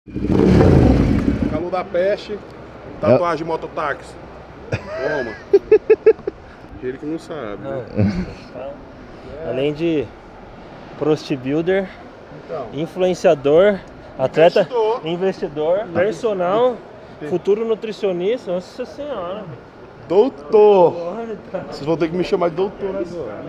Calor da peste, tatuagem de mototáxi. Toma. Ele que não sabe. Né? Além de prostibuilder, influenciador, atleta, investidor, personal, futuro nutricionista. Nossa senhora. Doutor! Vocês vão ter que me chamar de doutor agora.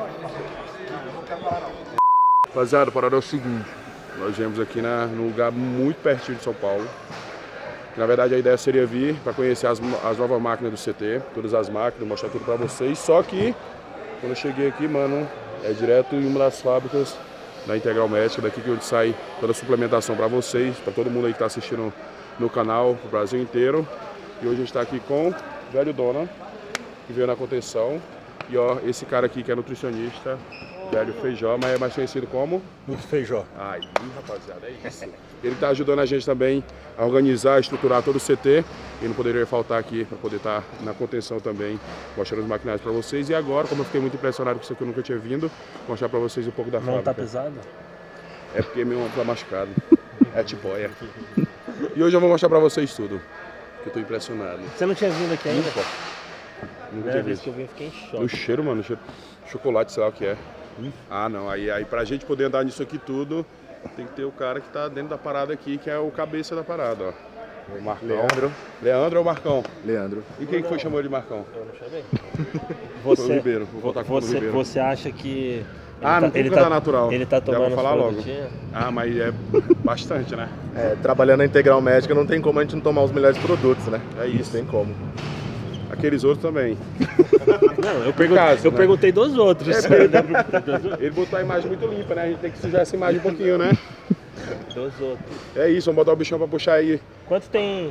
Rapaziada, a parada é o seguinte. Nós viemos aqui num lugar muito pertinho de São Paulo. Na verdade, a ideia seria vir para conhecer as novas máquinas do CT, todas as máquinas, mostrar tudo para vocês. Só que, quando eu cheguei aqui, mano, é direto em uma das fábricas da Integral Médica, daqui que onde sai toda a suplementação para vocês, para todo mundo aí que está assistindo no canal, pro Brasil inteiro. E hoje a gente está aqui com o velho Dona, que veio na contenção. E ó, esse cara aqui que é nutricionista, velho Feijó, mas é mais conhecido como? Muito Feijó. Aí, rapaziada, é isso. Ele está ajudando a gente também a organizar, a estruturar todo o CT. E não poderia faltar aqui para poder estar na contenção também, mostrando os maquinários para vocês. E agora, como eu fiquei muito impressionado com isso aqui, eu nunca tinha vindo, mostrar para vocês um pouco da fábrica. Não tá pesado? É porque meu ombro tá machucado. É tipo, é. E hoje eu vou mostrar para vocês tudo, que eu tô impressionado. Você não tinha vindo aqui ainda? Nunca Primeira tinha vez visto. que eu vim, eu fiquei em choque. O cheiro, mano, chocolate, sei lá o que é. Ah, não, aí pra gente poder andar nisso aqui tudo, tem que ter o cara que tá dentro da parada aqui, que é o cabeça da parada, ó. O Marcão. Leandro. Leandro ou Marcão? Leandro. E quem que foi que chamou ele de Marcão? Eu não chamei. Foi o Ribeiro, vou voltar com o Ribeiro. Você acha que... Não tem que andar natural. Ele tá Já tomando vou falar logo. produtinhos? Ah, mas é bastante, né? Trabalhando na Integral Médica não tem como a gente não tomar os melhores produtos, né? É isso. Não tem como. Aqueles outros também. Não, eu Caso, né? perguntei dos outros. Ele botou a imagem muito limpa, né? A gente tem que sujar essa imagem um pouquinho, né? Dos outros. É isso, vamos botar o bichão pra puxar aí. Quanto tem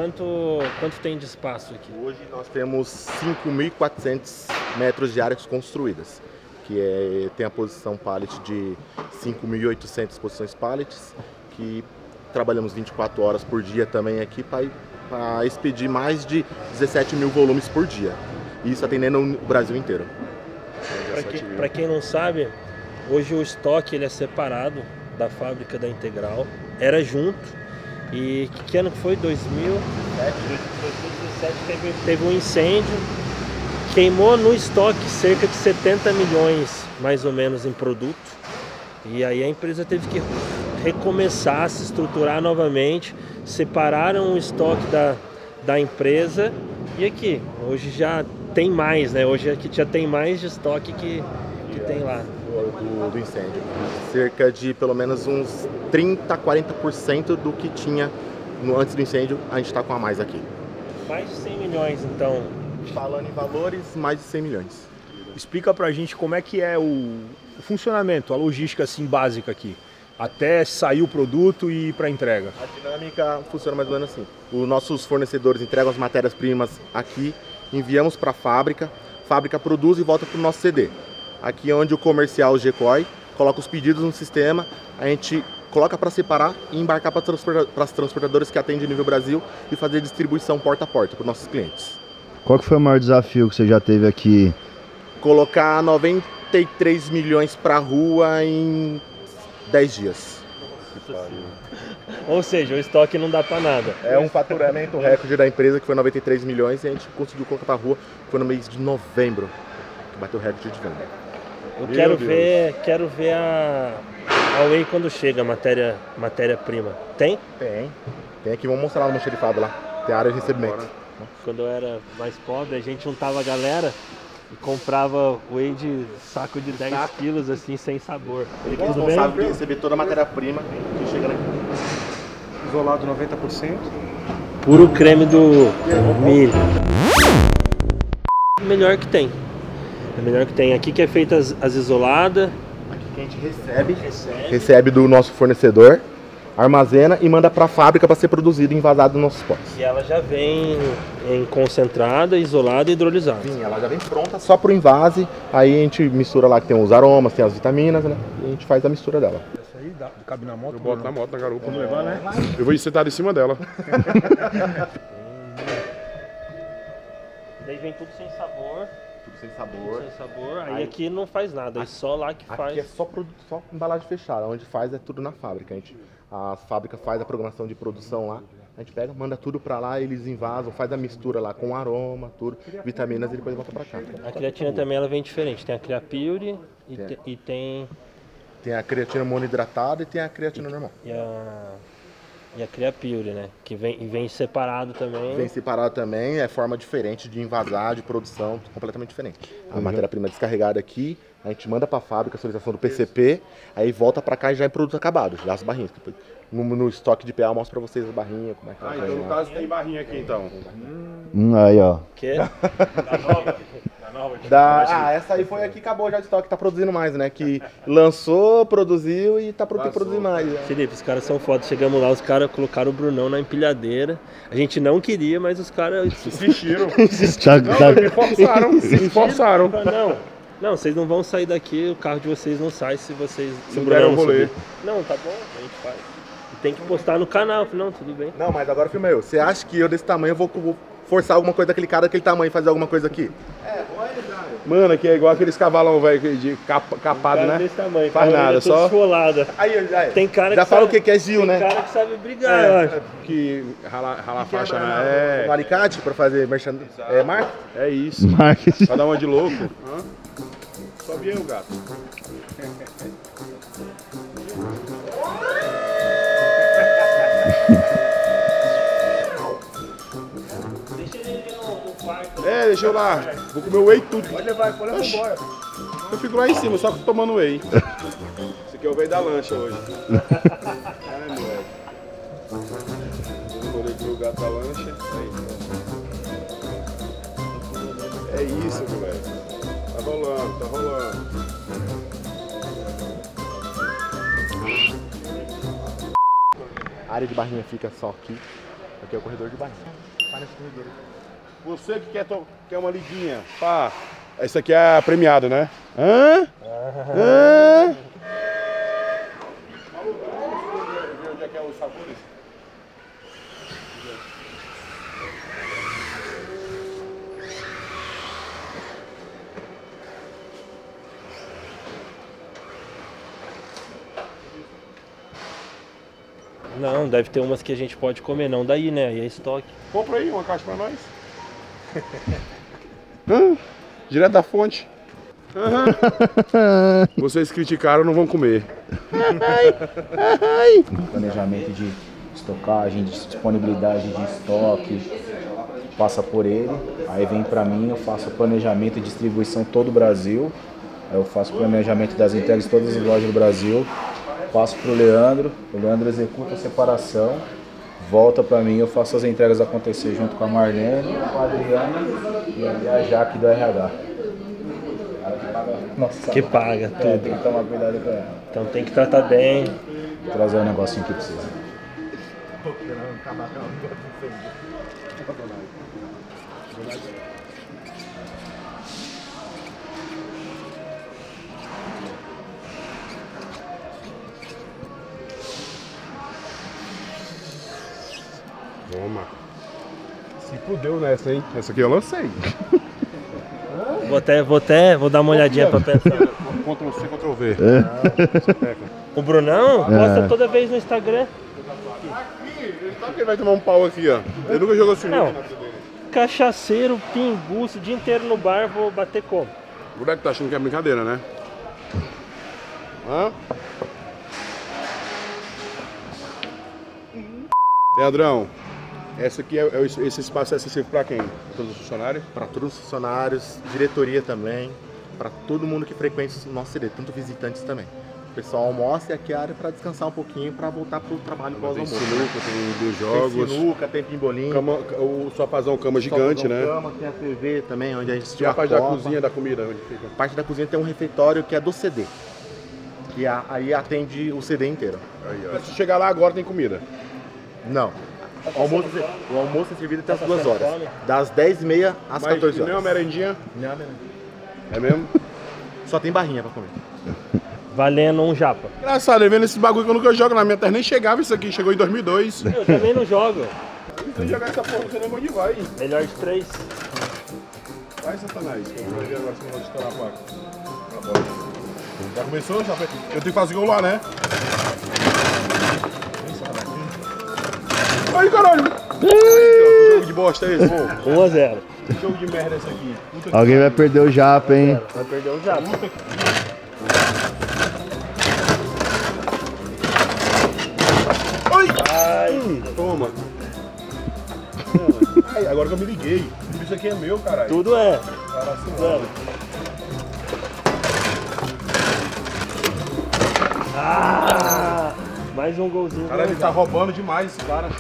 de espaço aqui? Hoje nós temos 5.400 metros de áreas construídas, que tem a posição pallet de 5.800 posições pallets, que trabalhamos 24 horas por dia também aqui para expedir mais de 17 mil volumes por dia. Isso atendendo o Brasil inteiro. Para quem não sabe, hoje o estoque ele é separado da fábrica da Integral. Era junto. E que ano que foi? 2017 teve um incêndio. Queimou no estoque cerca de 70 milhões, mais ou menos, em produto. E aí a empresa teve que recomeçar, se estruturar novamente. Separaram o estoque da empresa. E aqui, hoje já tem mais, né? Hoje aqui já tem mais de estoque que tem lá. Do incêndio. Cerca de pelo menos uns 30, 40% do que tinha antes do incêndio, a gente está com a mais aqui. Mais de 100 milhões, então. Falando em valores, mais de 100 milhões. Explica pra gente como é que é o funcionamento, a logística assim básica aqui, até sair o produto e ir para entrega. A dinâmica funciona mais ou menos assim. Os nossos fornecedores entregam as matérias-primas aqui, enviamos para a fábrica produz e volta para o nosso CD. Aqui é onde o comercial G-Coy coloca os pedidos no sistema, a gente coloca para separar e embarcar para as transportadoras que atendem nível Brasil e fazer distribuição porta a porta para os nossos clientes. Qual que foi o maior desafio que você já teve aqui? Colocar 93 milhões para a rua em 10 dias. Ou seja, o estoque não dá para nada. É um faturamento recorde da empresa que foi 93 milhões e a gente conseguiu colocar para a rua, foi no mês de novembro que bateu o recorde de venda. Eu quero ver a Whey quando chega a matéria-prima. Tem? Tem aqui, vamos mostrar lá no xerifado lá. Tem a área de recebimento. Quando eu era mais pobre, a gente juntava a galera e comprava Whey de saco de 10 quilos, assim, sem sabor. Ele é responsável por receber toda a matéria-prima que chega aqui. Isolado 90%. Puro creme do milho. Melhor que tem. É melhor que tem. Aqui que é feita as isoladas. Aqui que a gente recebe do nosso fornecedor, armazena e manda para a fábrica para ser produzido e envasado nos nossos potes. E ela já vem em concentrada, isolada e hidrolisada. Sim, ela já vem pronta só para o invase. Aí a gente mistura lá que tem os aromas, tem as vitaminas, né? E a gente faz a mistura dela. Isso aí cabe na moto? Eu boto na moto, na garupa. Vamos levar, né? Eu vou ir sentado em cima dela. Daí vem tudo sem sabor. tudo sem sabor. Sem sabor. Aí aqui não faz nada, é só lá que faz. Aqui é só produto, só embalagem fechada. Onde faz é tudo na fábrica. A fábrica faz a programação de produção lá. A gente pega, manda tudo pra lá, eles invasam, faz a mistura lá com aroma, tudo, vitaminas e depois volta pra cá. A creatina também ela vem diferente. Tem a Creapure e tem... Tem a creatina monohidratada e tem a creatina normal. E a Creapure, né? Que vem separado também. Vem separado também, é forma diferente de invasar, de produção, completamente diferente. A matéria-prima é descarregada aqui, a gente manda pra fábrica a solicitação do PCP, aí volta pra cá e já é produto acabado, já as barrinhas. No estoque de PA eu mostro pra vocês as barrinhas, como é que então no caso tem barrinha aqui então. Aí, ó. Que? Essa aí foi aqui, acabou já de estoque, tá produzindo mais, né? Que lançou, produziu e tá produzindo mais. Né? Felipe, os caras são foda. Chegamos lá, os caras colocaram o Brunão na empilhadeira. A gente não queria, mas os caras Insistiram. Tá- Me forçaram, me forçaram. Não, vocês não vão sair daqui, o carro de vocês não sai se vocês... Se o Brunão rolê. Não, tá bom, a gente faz. Tem que postar no canal, não, tudo bem. Não, mas agora filma eu. Você acha que eu desse tamanho eu vou forçar alguma coisa daquele cara daquele tamanho e fazer alguma coisa aqui? Mano, aqui é igual aqueles cavalão, velho, de capado, né? Desse tamanho, Faz nada, só... esfolada. Aí, Tem cara já que fala sabe, o que é Gil, né? Tem cara que sabe brigar, eu acho. Que ralar faixa, No né? alicate pra fazer marketing? É isso. Marketing. Pra dar uma de louco. Sobe aí o gato. Deixa eu lá. Vou comer o whey tudo. Pode levar embora. Eu fico lá em cima, só tomando whey. Esse aqui é o whey da lancha hoje. Ai, moleque. Eu molhei o gato da lancha. É isso, moleque. Tá rolando, tá rolando. A área de barrinha fica só aqui. Aqui é o corredor de barrinha. Tá nesse corredor aqui. Você que quer uma liguinha, pá. Esse aqui é premiado, né? Hã? Onde é que é os sabores? Não, deve ter umas que a gente pode comer, não daí, né? Aí é estoque. Compra aí uma caixa pra nós. Direto da fonte. Vocês criticaram, não vão comer. Planejamento de estocagem, de disponibilidade de estoque, passa por ele. Aí vem para mim, eu faço o planejamento e distribuição todo o Brasil. Aí eu faço o planejamento das entregas em todas as lojas do Brasil. Passo para o Leandro executa a separação. Volta para mim, eu faço as entregas acontecer junto com a Marlene, com a Adriana e a Jaque do RH. Nossa, Que paga tudo. tem que tomar cuidado com ela. Então tem que tratar bem. Trazer o negocinho que precisa. Toma. Se fudeu nessa, hein? Essa aqui eu lancei. Vou dar uma olhadinha pra pensar. Ctrl C, Ctrl V. O Brunão posta toda vez no Instagram. Aqui, ele sabe que ele vai tomar um pau aqui, ó. Ele nunca jogou sinuca na vida dele. Cachaceiro, pinguço, o dia inteiro no bar, vou bater como? O moleque tá achando que é brincadeira, né? Leandrão, esse espaço é acessível para quem? Para todos os funcionários? Para todos os funcionários, diretoria também, para todo mundo que frequenta o nosso CD, tanto visitantes também. O pessoal almoça e aqui é a área para descansar um pouquinho, para voltar para o trabalho pós-almoço. Tem sinuca, tem dos jogos. Tem sinuca, tem pimbolim. O sofazão cama gigante, né? Cama, tem a TV também, onde a gente E a parte da cozinha, da comida, onde fica? A parte da cozinha tem um refeitório que é do CD. Que aí atende o CD inteiro. Aí, ó. Se chegar lá agora tem comida. Não. O almoço é servido até as 2 horas. Das 10h30 às 14 horas. Nem uma merendinha? Não. É mesmo? Só tem barrinha pra comer. Valendo um japa. Engraçado, vendo esse bagulho que eu nunca jogo na minha terra, nem chegava isso aqui, chegou em 2002. Eu também não jogo. Se jogar essa porra, você nem onde vai. Melhor de 3. Vai, Satanás. Vai ver agora se não vai estourar a placa. Já começou? Já foi. Eu tenho que fazer gol lá, né? Ai, caralho! Que jogo de bosta é esse, pô? 1 a 0. Que jogo de merda é esse aqui? Puta Alguém vai perder o japa, hein? Vai perder o jato. Ai! Toma! Ai, agora que eu me liguei. Isso aqui é meu, caralho. Tudo é. Cara, assim, Zero. Ah! Mais um golzinho. Cara, ele tá roubando demais esse cara.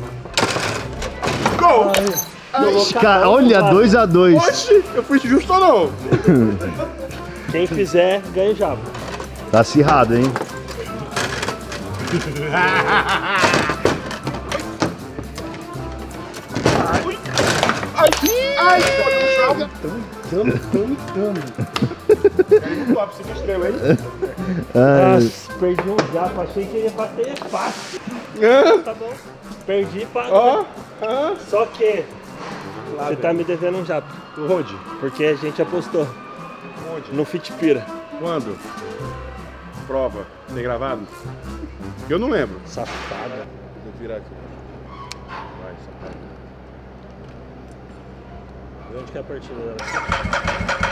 Gol! Cara, olha, 2 a 2. Oxi, eu fui justo ou não? Quem fizer, ganha o jabo. Tá acirrado, hein? Ai, ai, pode puxar. Caiu top, 5 estrelas, hein? Nossa, perdi um jabo. Achei que ia bater fácil. Tá bom. Perdi para. Ó, Só que você tá me devendo um jabo. onde? Porque a gente apostou Onde? no Fitpira. Quando? Prova. Tem gravado? Eu não lembro. Safada. Vou virar aqui. Vai, safado. Vê onde que é a partida dela.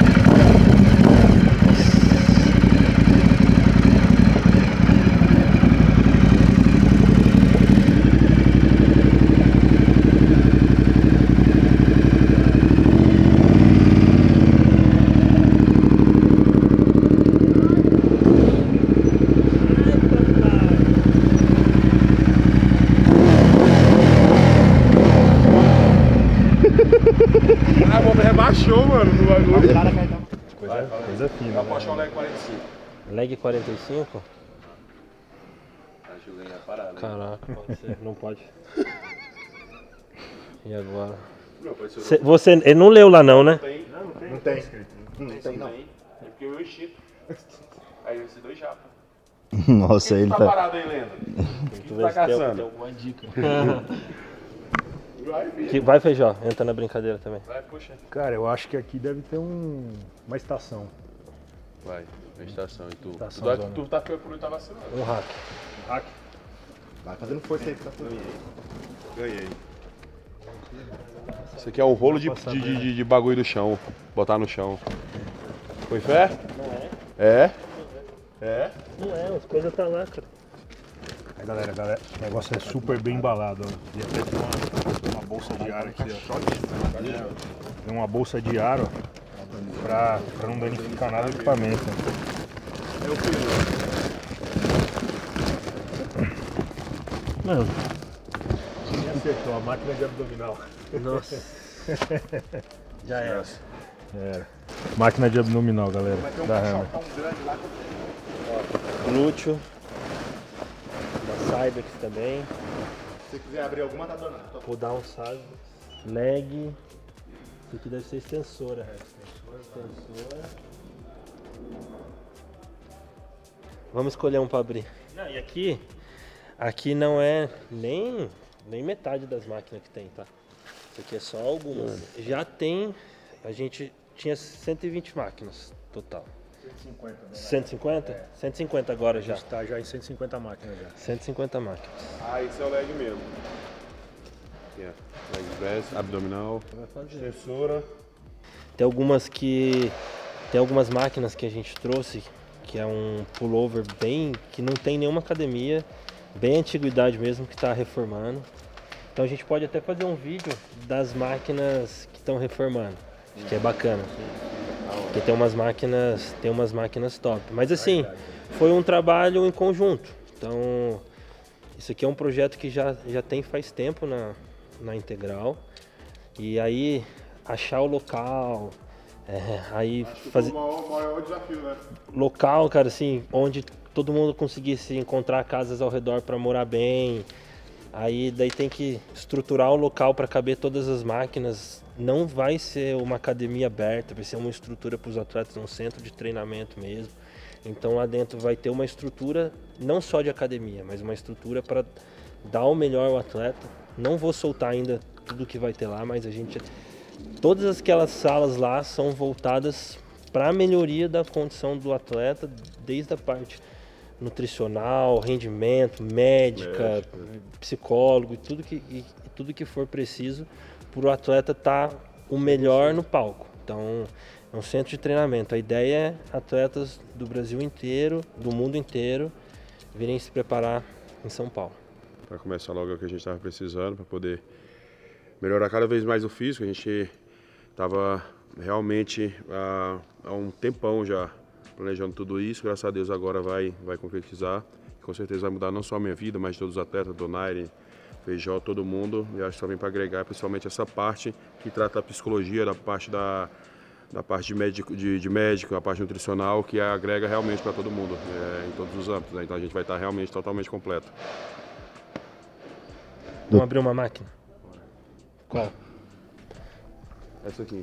Ah, o homem rebaixou, mano, no bagulho. Coisa fina. Eu aposto um leg 45. Leg 45? Acho que eu ganhei a parada. Caraca, pode ser. Não pode. E agora? Não, pode ser. Você ele não leu lá não, né? Não tem. É porque eu instinto. Aí esses dois já. Nossa, ele Tá tá. parado aí, Lenda? O que tu tá caçando? alguma dica. Vai, filho. Que vai, Feijó, entra na brincadeira também. Vai, puxa. Cara, eu acho que aqui deve ter uma estação. Vai, a estação e tu. Estação Tu, zona. tu tá por não tá vacilando. Um hack. Vai fazendo força aí pra Ganhei. Isso aqui é um rolo de bagulho do chão. Botar no chão. Foi fé? Não é? É? É? Não é, as coisas tá lá, cara. Aí, galera, o negócio é super bem embalado, ó. E até tem uma bolsa de ar aqui, ó. Tem uma bolsa de ar, ó, pra não danificar nada do equipamento. Eu fiz. Mano, Acertou a máquina de abdominal. nossa. Já era. Era. Máquina de abdominal, galera. Da Hammer. Glúteo. Da Cybex também. Se você quiser abrir alguma, tá dando. Vou dar um Cybex. Leg. Isso aqui deve ser extensora. Extensora. Vamos escolher um para abrir. Não, e aqui não é nem metade das máquinas que tem, tá? Isso aqui é só algumas. Já tem, a gente tinha 120 máquinas total. 150, né? 150? É. 150 agora já. Está já em 150 máquinas já. 150 máquinas. Ah, isso é o leg mesmo. Aqui, ó. Leg press, abdominal, Vai fazer. extensora. Tem algumas máquinas que a gente trouxe, que é um pullover bem, que não tem nenhuma academia, bem antiguidade mesmo, que está reformando. Então a gente pode até fazer um vídeo das máquinas que estão reformando, que é bacana. Porque tem umas máquinas top. Mas assim, foi um trabalho em conjunto. Então, isso aqui é um projeto que já tem faz tempo na Integral. E aí, achar o local, aí fazer... O maior desafio, né? Local, cara, assim, onde todo mundo conseguisse encontrar casas ao redor para morar bem. Aí daí tem que estruturar o local para caber todas as máquinas. Não vai ser uma academia aberta, vai ser uma estrutura para os atletas, um centro de treinamento mesmo. Então lá dentro vai ter uma estrutura não só de academia, mas uma estrutura para dar o melhor ao atleta. Não vou soltar ainda tudo que vai ter lá, mas a gente todas aquelas salas lá são voltadas para a melhoria da condição do atleta, desde a parte nutricional, rendimento, médica, psicólogo e tudo que for preciso para o atleta estar o melhor no palco. Então, é um centro de treinamento. A ideia é atletas do Brasil inteiro, do mundo inteiro, virem se preparar em São Paulo. Para começar logo o que a gente estava precisando, para poder melhorar cada vez mais o físico. A gente estava realmente há um tempão já planejando tudo isso. Graças a Deus agora vai concretizar. Com certeza vai mudar não só a minha vida, mas todos os atletas, Donaire, Feijó, todo mundo. E acho que só vem para agregar, principalmente essa parte que trata da psicologia, da parte de médico, a parte nutricional, que agrega realmente para todo mundo, em todos os âmbitos. Né? Então a gente vai estar realmente totalmente completo. Vamos abrir uma máquina? Qual? Essa aqui.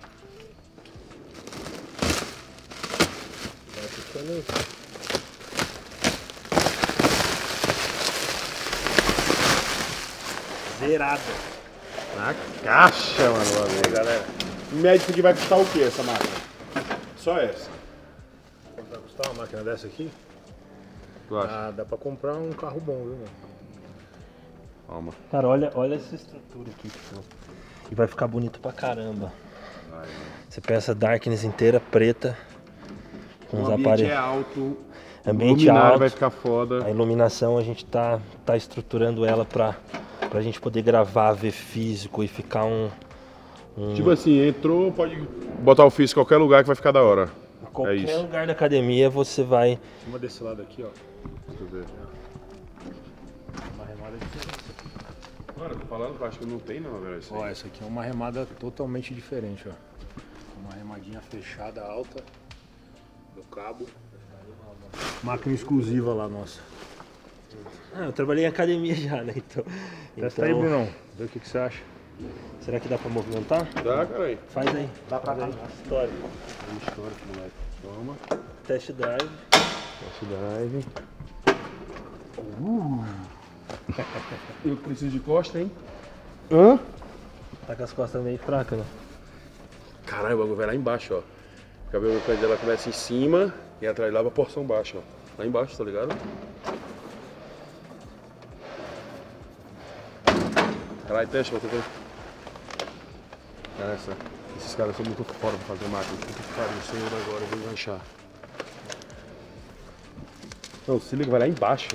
Zerada. Na caixa, mano. Valeu, galera. Médico que vai custar o que essa máquina? Só essa. Quanto vai custar uma máquina dessa aqui? Tu acha? Dá pra comprar um carro bom, viu, mano? Calma. Cara, olha essa estrutura aqui, tipo, e vai ficar bonito pra caramba. Você pensa Darkness inteira, preta, com os aparelhos. É alto, Ambiente alto, vai ficar foda. a iluminação a gente tá estruturando ela pra gente poder gravar, ver físico e ficar Tipo assim, entrou, pode botar o físico em qualquer lugar que vai ficar da hora. Em qualquer isso. lugar da academia você vai... Em cima desse lado aqui, ó. Deixa eu ver. Uma remada diferente. Mano, eu tô falando que eu acho que não tem não, velho. Ó, essa aqui é uma remada totalmente diferente, ó. Uma remadinha fechada, alta, no cabo. Máquina exclusiva lá, nossa. Eu trabalhei em academia já, né? Testa aí, Brunão. Vê o que você acha. Será que dá pra movimentar? Dá, caralho. Faz aí. Dá pra cá. História. História, moleque. Toma. Test drive. Test drive. Eu preciso de costa, hein? Hã? Tá com as costas meio fracas, né? Caralho, o bagulho vai lá embaixo, ó. O cabelo dela começa em cima e atrás lá pra porção baixa, ó. Lá embaixo, tá ligado? Caralho, teste, vou tentar. Cara, esses caras são muito foda pra fazer máquina. Puta que pariu, o senhor agora, eu vou enganchar. Não, se liga, vai lá embaixo.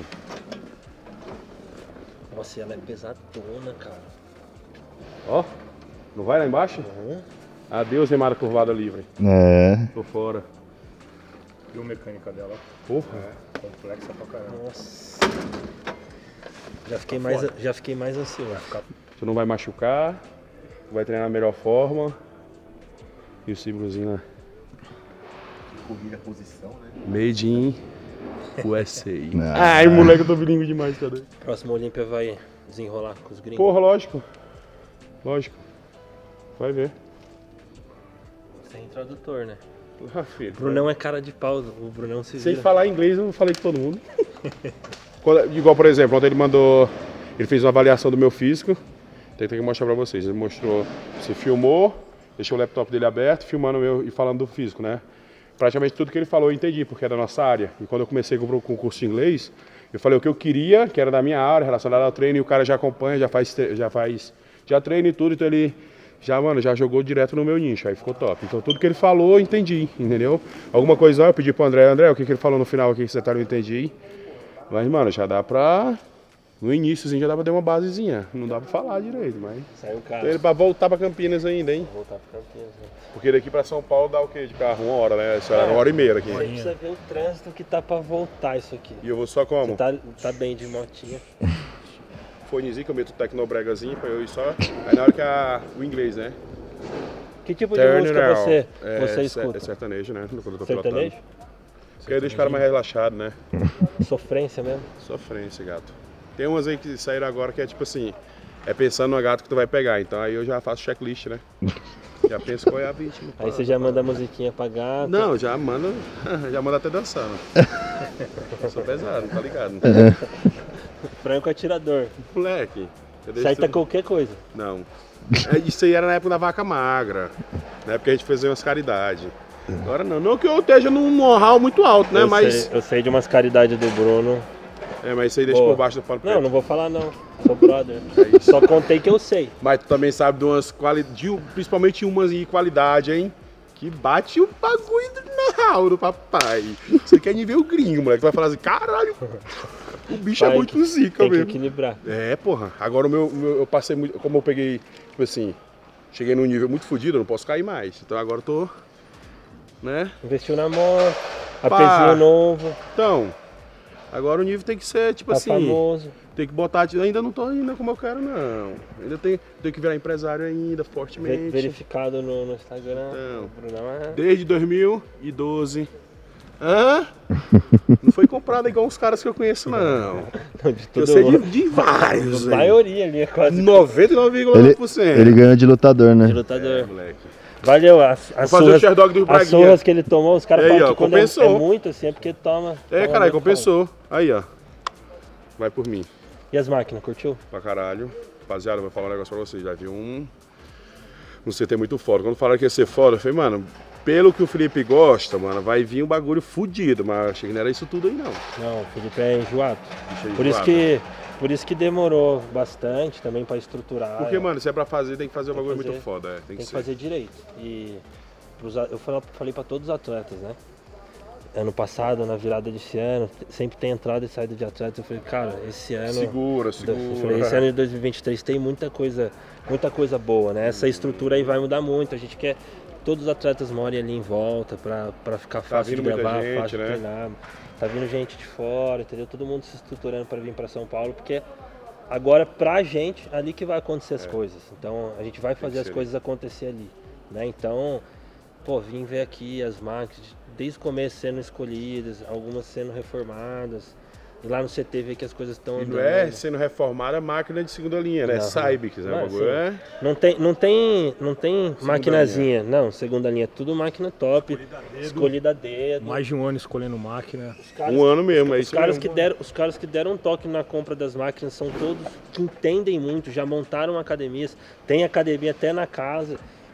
Nossa, ela é pesadona, cara. Ó, não vai lá embaixo? Adeus, remada curvada livre. É. Tô fora. Viu a mecânica dela? Porra. Complexa pra caramba. Nossa. Já fiquei mais ansioso. Tu não vai machucar, tu vai treinar da melhor forma. E o símbolozinho lá. Corrida posição, né? Made in USA. Ah. Ai, moleque, eu tô bilíngue demais, cara. Próxima Olímpia vai desenrolar com os gringos. Porra, lógico. Lógico. Vai ver. Sem tradutor, né? Ah, filho. O Brunão é cara de pau, o Brunão se Sem vira. falar inglês, eu falei com todo mundo. Igual, por exemplo, ontem ele fez uma avaliação do meu físico. Tem que mostrar pra vocês. Ele mostrou, se filmou, deixou o laptop dele aberto, filmando o meu e falando do físico, né? Praticamente tudo que ele falou eu entendi, porque é da nossa área. E quando eu comecei com o curso de inglês, eu falei o que eu queria, que era da minha área, relacionado ao treino, e o cara já acompanha, já treina e tudo, então ele já jogou direto no meu nicho, aí ficou top. Então tudo que ele falou eu entendi, entendeu? Alguma coisa eu pedi pro André, o que ele falou no final aqui que você tá, não entendi. Mas, mano, já dá pra... No iníciozinho já dá pra ter uma basezinha. Não dá pra falar direito, mas... Saiu o carro. Ele pra voltar pra Campinas ainda, hein? Vou voltar pra Campinas, né? Porque daqui pra São Paulo dá o quê de carro? 1 hora, né? Isso era 1h30 aqui. Você precisa ver o trânsito que tá pra voltar isso aqui. E eu vou só como? Você tá bem de motinha. Fonezinho que eu meto o tecnobregazinho pra eu ir só. Aí na hora que o inglês, né? Que tipo de música você escuta? É sertanejo, né? Quando eu tô Sertanejo? pilotando. Porque aí deixa o cara mais relaxado, né? Sofrência mesmo? Sofrência, gato. Tem umas aí que saíram agora que é tipo assim, é pensando no gato que tu vai pegar. Então aí eu já faço checklist, né? Já penso qual é a vítima. Aí você já manda a musiquinha pra gato. Não, já manda até dançando. Eu sou pesado, tá ligado? Franco atirador. Moleque, Certo é qualquer coisa. Não. Isso aí era na época da vaca magra. Na época a gente fazia umas caridades. Agora não. Não que eu esteja num know-how muito alto, né? Eu sei de umas caridades do Bruno. Mas isso aí deixa por baixo do pano preto. Não vou falar não. Sou brother. Só contei que eu sei. Mas tu também sabe de umas qualidades, principalmente umas de qualidade, hein? Que bate o bagulho do know-how do papai. Você quer nível gringo, moleque. Tu vai falar assim, caralho, o bicho é muito zica mesmo. Tem que equilibrar. Porra. Agora eu passei muito, como eu peguei, tipo assim, cheguei num nível muito fodido, eu não posso cair mais. Então agora eu tô, né? Investiu na moto, APzinho novo. Então, agora o nível tem que ser, tipo assim, famoso. Tem que botar, ainda não tô indo como eu quero, não. Ainda tenho que virar empresário ainda, fortemente. Verificado no Instagram. Então, desde 2012. Não foi comprado igual os caras que eu conheço, não. Eu sei de vários. A maioria ali é quase 99,9%. Ele ganhou de lutador, né? De lutador. Moleque. Valeu, as surras que ele tomou, os caras falam que quando compensou. é muito assim, é porque toma. Caralho, compensou. Aí, ó. Vai por mim. E as máquinas, curtiu? Pra caralho. Rapaziada, vou falar um negócio pra vocês. Já vi um CT muito foda. Quando falaram que ia ser foda, eu falei, mano, pelo que o Felipe gosta, mano, vai vir um bagulho fudido. Mas achei que não era isso tudo aí, não. Não, o Felipe é enjoado. Por isso que demorou bastante também pra estruturar. Porque, mano, se é pra fazer, tem que fazer um bagulho muito foda. Tem que fazer direito. E eu falei pra todos os atletas, né? Ano passado, na virada desse ano, sempre tem entrada e saída de atletas. Eu falei, cara, esse ano... Segura. Eu falei, esse ano de 2023 tem muita coisa boa, né? Essa estrutura aí vai mudar muito. A gente quer que todos os atletas morem ali em volta pra ficar fácil de gravar, fácil de treinar. Tá vindo gente de fora, entendeu? Todo mundo se estruturando para vir para São Paulo, porque agora pra gente, ali que vai acontecer as coisas. Então a gente vai fazer as coisas acontecer ali, né? Então, vim ver aqui as máquinas, desde o começo sendo escolhidas, algumas sendo reformadas. E lá no CT ver que as coisas estão andando. Não é sendo reformada a máquina de segunda linha, né? Cybix, né? Não tem maquinazinha, não, segunda linha, tudo máquina top, escolhida a dedo. Mais de um ano escolhendo máquina. Um ano mesmo, é isso mesmo. Os caras que deram um toque na compra das máquinas são todos que entendem muito, já montaram academias, tem academia até na casa,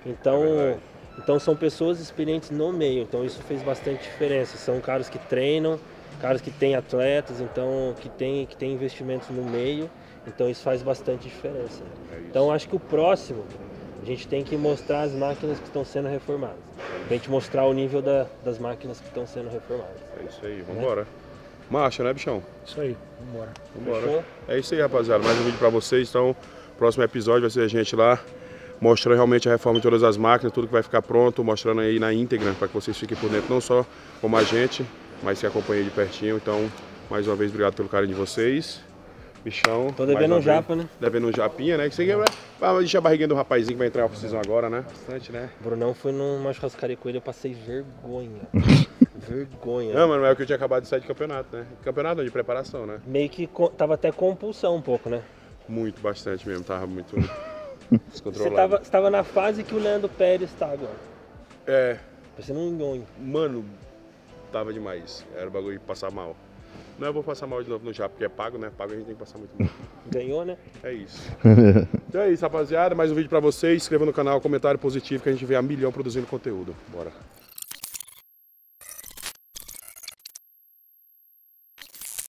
então são pessoas experientes no meio, então isso fez bastante diferença. São caras que treinam, caras que têm atletas, então que tem investimentos no meio, então isso faz bastante diferença. Então acho que o próximo a gente tem que mostrar as máquinas que estão sendo reformadas, pra gente mostrar o nível das máquinas que estão sendo reformadas. É isso aí, vambora. Marcha, né, bichão? Isso aí, vambora. Fechou? É isso aí, rapaziada, mais um vídeo pra vocês, então próximo episódio vai ser a gente lá mostrando realmente a reforma de todas as máquinas, tudo que vai ficar pronto, mostrando aí na íntegra, para que vocês fiquem por dentro, não só como a gente, mas que acompanha de pertinho. Então, mais uma vez, obrigado pelo carinho de vocês. Bichão. Tô devendo um japa, né? Devendo um japinha, né? Que você vai deixar a barriguinha do rapazinho que vai entrar na oficina agora, né? Bastante, né? Brunão foi numa churrascaria com ele, eu passei vergonha. Vergonha. Não, mano, é o que eu tinha acabado de sair de campeonato, né? Campeonato não, de preparação, né? Meio que tava até compulsão um pouco, né? Muito, bastante mesmo. Tava muito descontrolado. Você tava na fase que o Leandro Pérez tá agora. É. Parecendo um nhonho. Mano, tava demais. Era o bagulho de passar mal. Não, eu vou passar mal de novo no Japa, porque é pago, né? Pago a gente tem que passar muito mal. Ganhou, né? É isso. Então é isso, rapaziada. Mais um vídeo pra vocês. Se inscreva no canal, comentário positivo, que a gente vê a milhão produzindo conteúdo. Bora.